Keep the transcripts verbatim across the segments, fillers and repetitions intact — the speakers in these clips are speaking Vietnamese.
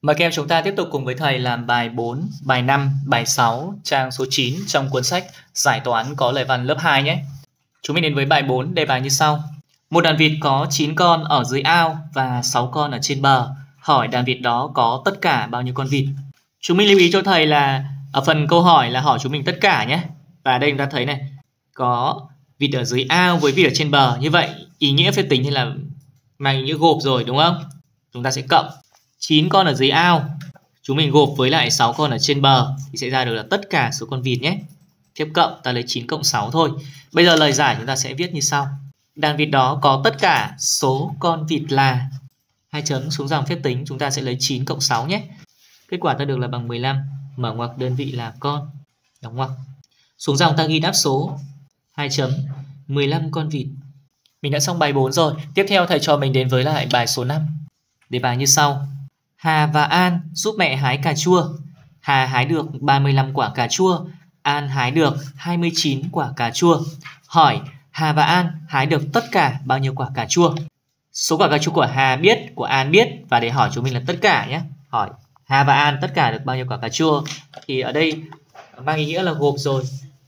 Mời các em chúng ta tiếp tục cùng với thầy làm bài bốn, bài năm, bài sáu, trang số chín trong cuốn sách Giải toán có lời văn lớp hai nhé. Chúng mình đến với bài bốn, đề bài như sau. Một đàn vịt có chín con ở dưới ao và sáu con ở trên bờ. Hỏi đàn vịt đó có tất cả bao nhiêu con vịt? Chúng mình lưu ý cho thầy là ở phần câu hỏi là hỏi chúng mình tất cả nhé. Và đây chúng ta thấy này, có vịt ở dưới ao với vịt ở trên bờ. Như vậy ý nghĩa phép tính thì là mang ý nghĩa gộp rồi đúng không? Chúng ta sẽ cộng chín con ở dưới ao, chúng mình gộp với lại sáu con ở trên bờ thì sẽ ra được là tất cả số con vịt nhé. Phép cộng ta lấy chín cộng sáu thôi. Bây giờ lời giải chúng ta sẽ viết như sau. Đàn vịt đó có tất cả số con vịt là, hai chấm xuống dòng phép tính chúng ta sẽ lấy chín cộng sáu nhé. Kết quả ta được là bằng mười lăm, mở ngoặc đơn vị là con, đóng ngoặc. Xuống dòng ta ghi đáp số, hai chấm mười lăm con vịt. Mình đã xong bài bốn rồi. Tiếp theo thầy cho mình đến với lại bài số năm. Đề bài như sau. Hà và An giúp mẹ hái cà chua. Hà hái được ba mươi lăm quả cà chua, An hái được hai mươi chín quả cà chua. Hỏi Hà và An hái được tất cả bao nhiêu quả cà chua? Số quả cà chua của Hà biết, của An biết, và để hỏi chúng mình là tất cả nhé. Hỏi Hà và An tất cả được bao nhiêu quả cà chua? Thì ở đây mang ý nghĩa là gộp rồi.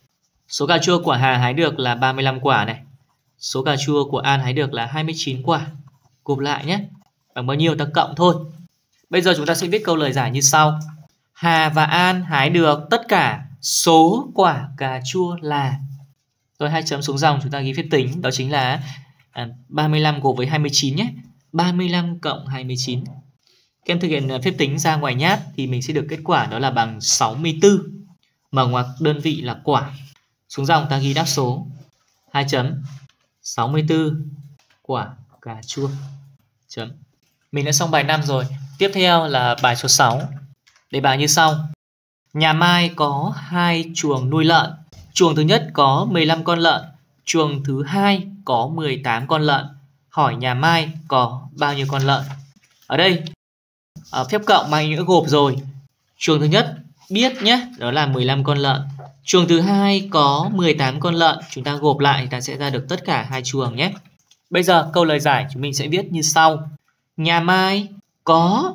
Số cà chua của Hà hái được là ba mươi lăm quả này. Số cà chua của An hái được là hai mươi chín quả. Gộp lại nhé. Bằng bao nhiêu ta cộng thôi. Bây giờ chúng ta sẽ viết câu lời giải như sau. Hà và An hái được tất cả số quả cà chua là. Rồi hai chấm xuống dòng chúng ta ghi phép tính. Đó chính là à, ba mươi lăm gộp với hai mươi chín nhé. ba mươi lăm cộng hai mươi chín. Các em thực hiện phép tính ra ngoài nhát thì mình sẽ được kết quả đó là bằng sáu mươi tư. Mở ngoặc đơn vị là quả. Xuống dòng ta ghi đáp số. hai chấm sáu mươi tư quả cà chua. Chấm. Mình đã xong bài năm rồi. Tiếp theo là bài số sáu. Đề bài như sau. Nhà Mai có hai chuồng nuôi lợn. Chuồng thứ nhất có mười lăm con lợn, chuồng thứ hai có mười tám con lợn. Hỏi nhà Mai có bao nhiêu con lợn? Ở đây ở phép cộng mang ý nghĩa gộp rồi. Chuồng thứ nhất biết nhé, đó là mười lăm con lợn. Chuồng thứ hai có mười tám con lợn, chúng ta gộp lại thì ta sẽ ra được tất cả hai chuồng nhé. Bây giờ câu lời giải chúng mình sẽ viết như sau. Nhà Mai có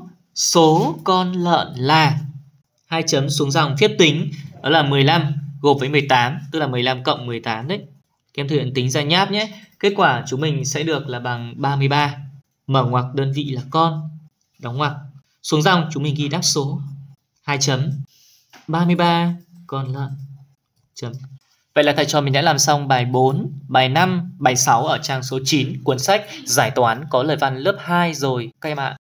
số con lợn là, hai chấm xuống dòng phép tính, đó là mười lăm gộp với mười tám, tức là mười lăm cộng mười tám đấy. Các em thực hiện tính ra nháp nhé. Kết quả chúng mình sẽ được là bằng ba mươi ba. Mở ngoặc đơn vị là con, đóng ngoặc. Xuống dòng chúng mình ghi đáp số, hai chấm ba mươi ba con lợn. Chấm. Vậy là thầy trò mình đã làm xong bài bốn, bài năm, bài sáu ở trang số chín cuốn sách Giải toán có lời văn lớp hai rồi các em ạ.